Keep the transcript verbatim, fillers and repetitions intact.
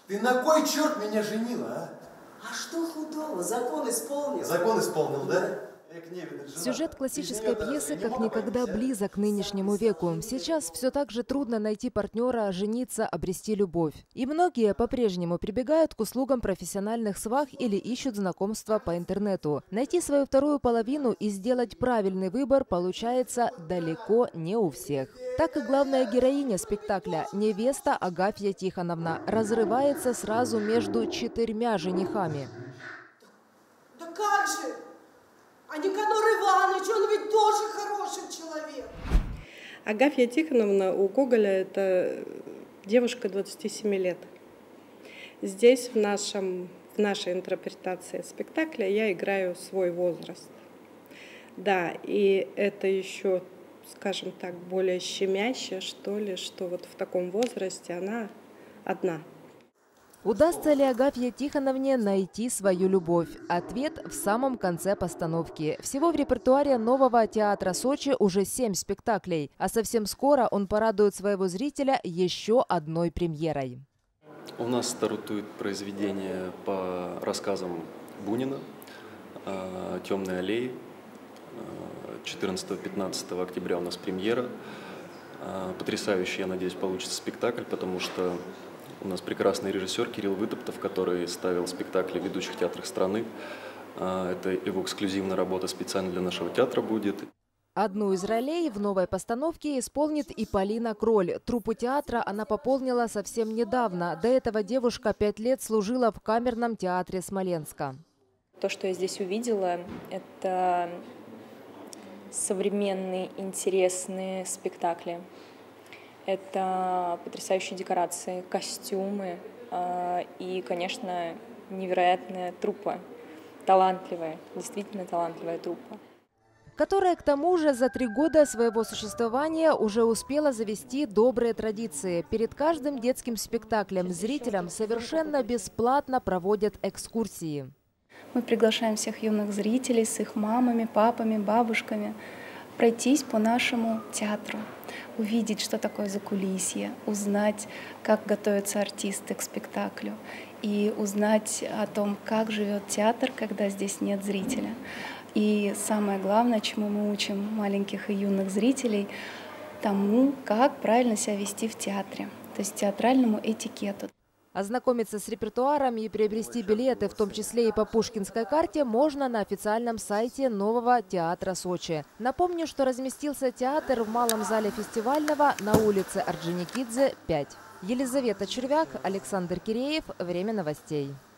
Ты на кой черт меня женила, а? А что худого? Закон исполнил. Закон исполнил, да? Сюжет классической пьесы как никогда близок к нынешнему веку. Сейчас все так же трудно найти партнера, жениться, обрести любовь. И многие по-прежнему прибегают к услугам профессиональных свах или ищут знакомства по интернету. Найти свою вторую половину и сделать правильный выбор получается далеко не у всех. Так и главная героиня спектакля, невеста Агафья Тихоновна, разрывается сразу между четырьмя женихами. Да как же? А Никанор Иванович, он ведь тоже хороший человек. Агафья Тихоновна у Гоголя – это девушка двадцати семи лет. Здесь, в, нашем, в нашей интерпретации спектакля, я играю свой возраст. Да, и это еще, скажем так, более щемяще, что ли, что вот в таком возрасте она одна. Удастся ли Агафье Тихоновне найти свою любовь? Ответ в самом конце постановки. Всего в репертуаре Нового театра Сочи уже семь спектаклей, а совсем скоро он порадует своего зрителя еще одной премьерой. У нас стартует произведение по рассказам Бунина «Темные аллеи». четырнадцатого-пятнадцатого октября у нас премьера. Потрясающий, я надеюсь, получится спектакль, потому что у нас прекрасный режиссер Кирилл Вытоптов, который ставил спектакли в ведущих театрах страны. Это его эксклюзивная работа специально для нашего театра будет. Одну из ролей в новой постановке исполнит и Полина Кроль. Труппу театра она пополнила совсем недавно. До этого девушка пять лет служила в камерном театре Смоленска. То, что я здесь увидела, это современные интересные спектакли. Это потрясающие декорации, костюмы э, и, конечно, невероятная труппа. Талантливая, действительно талантливая труппа. Которая, к тому же, за три года своего существования уже успела завести добрые традиции. Перед каждым детским спектаклем зрителям совершенно бесплатно проводят экскурсии. Мы приглашаем всех юных зрителей с их мамами, папами, бабушками пройтись по нашему театру, увидеть, что такое закулисье, узнать, как готовятся артисты к спектаклю и узнать о том, как живет театр, когда здесь нет зрителя. И самое главное, чему мы учим маленьких и юных зрителей, тому, как правильно себя вести в театре, то есть театральному этикету. Ознакомиться с репертуаром и приобрести билеты, в том числе и по Пушкинской карте, можно на официальном сайте Нового театра Сочи. Напомню, что разместился театр в малом зале фестивального на улице Орджоникидзе, пять. Елизавета Червяк, Александр Киреев. Время новостей.